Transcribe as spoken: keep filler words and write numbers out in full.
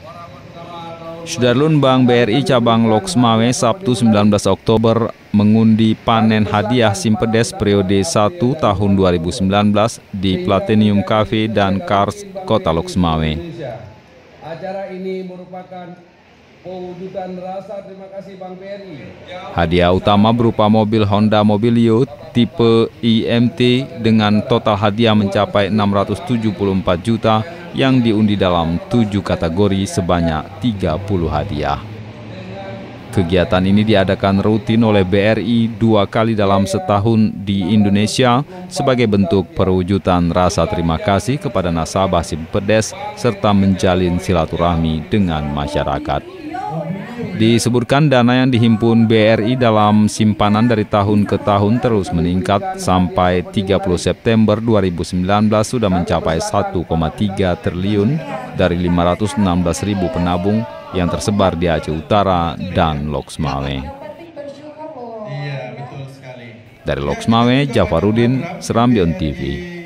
Sudarlun Bank B R I Cabang Loksmawe Sabtu sembilan belas Oktober mengundi panen hadiah Simpedes periode satu tahun dua ribu sembilan belas di Platinum Cafe dan Cars Kota Loksmawe. Acara ini merupakan pewujudan rasa terima kasih Bank B R I. Hadiah utama berupa mobil Honda Mobilio tipe I M T dengan total hadiah mencapai enam ratus tujuh puluh empat juta yang diundi dalam tujuh kategori sebanyak tiga puluh hadiah. Kegiatan ini diadakan rutin oleh B R I dua kali dalam setahun di Indonesia sebagai bentuk perwujudan rasa terima kasih kepada nasabah Simpedes serta menjalin silaturahmi dengan masyarakat. Disebutkan dana yang dihimpun B R I dalam simpanan dari tahun ke tahun terus meningkat sampai tiga puluh September dua ribu sembilan belas sudah mencapai satu koma tiga triliun dari lima ratus enam belas ribu penabung yang tersebar di Aceh Utara dan Loksmawe. Dari Loksmawe, Jafarudin, Serambion T V.